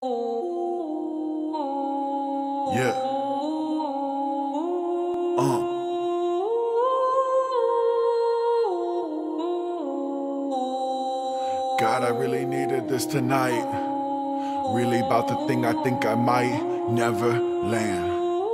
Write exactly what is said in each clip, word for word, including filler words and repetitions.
Yeah. Uh. God, I really needed this tonight. Really about the thing I think I might never land.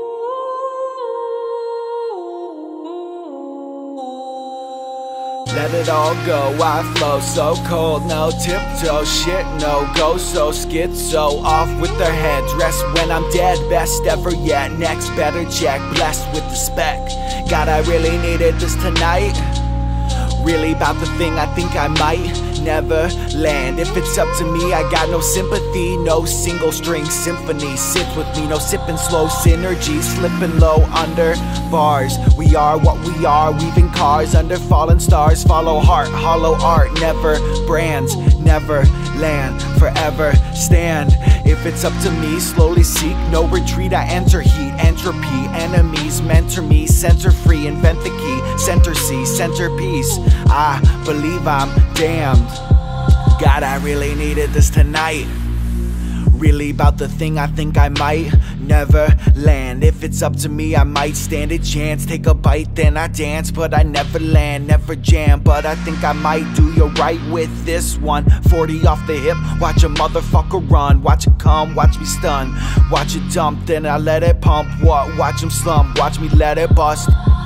Let it all go, I flow so cold, no tiptoe, shit no go, so schizo, off with their heads, rest when I'm dead, best ever yet, next better check, blessed with the spec. God, I really needed this tonight, really about the thing I think I might never land. If it's up to me, I got no sympathy, no single string symphony, sit with me, no sipping slow synergy, slipping low under bars. We are what we are, weaving cars under fallen stars, follow heart, hollow art, never brands, never land, forever stand. If it's up to me, slowly seek, no retreat, I enter heat, entropy, enemies, mentor me, center free, invent the key, center C, centerpiece, I believe I'm damned. God, I really needed this tonight, really about the thing I think I might never land. If it's up to me, I might stand a chance, take a bite, then I dance, but I never land, never jam, but I think I might do you right with this one. Forty off the hip, watch a motherfucker run, watch it come, watch me stun, watch it dump, then I let it pump. What? Watch him slump, watch me let it bust.